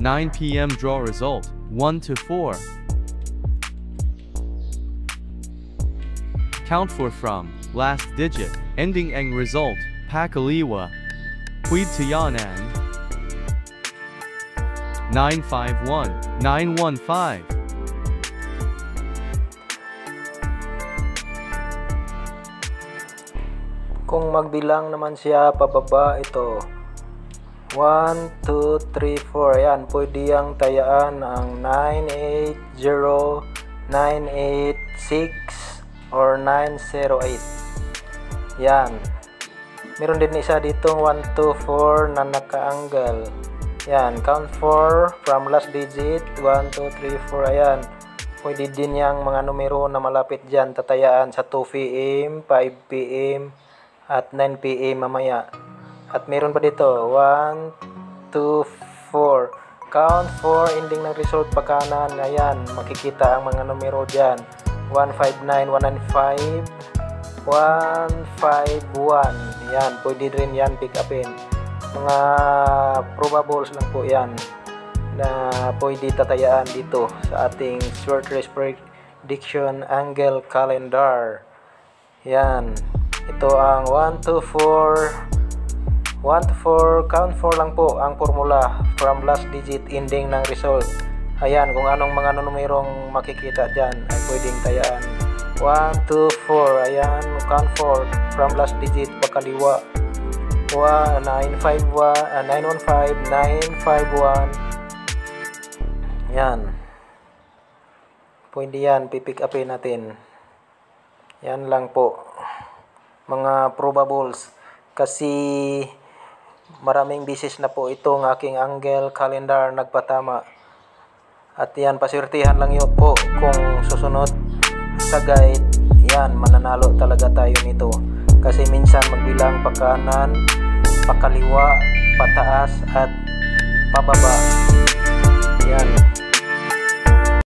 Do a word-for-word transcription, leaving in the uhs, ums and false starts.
nine p m Draw result, one to four. Count for from, last digit, ending ang result, Pakaliwa. Puid Tiyanan. nine five one, nine one five. Kung magbilang naman siya pababa, ito one, two, three, four. Ayan, pwede yang tayaan ang nine eight zero, nine eight six or nine zero eight. Yan. Meron din isa ditong one two four na naka-angle. Yan, count four from last digit, one two three four. Ayan. Pwede din yang mga numero na malapit dyan tatayaan sa two p m, five p m at nine p m mamaya. At meron pa dito one two four. Count four, ending ng result pa kanan. Ayan, makikita ang mga numero dyan. one five nine, one nine five, one five one. Yan, pwede rin yan pick upin. Mga probables lang po yan na pwede tatayaan dito sa ating short race prediction angle calendar. Yan, ito ang one two four. one to four, count four lang po ang formula from last digit ending ng result. Ayan, kung anong mga numerong makikita dyan ay pwedeng tayaan. one, two, four, ayan, count four from last digit pakaliwa. nine five one, nine one five, nine five one. Yan. Pwede yan, pipick upin natin. Yan lang po. Mga probables. Kasi maraming bisis na po itong aking angle calendar nagpatama. At yan, paswertihan lang yun po kung susunod sa guide. Yan, mananalo talaga tayo nito. Kasi minsan magbilang pakanan, pakaliwa, pataas at pababa. Yan.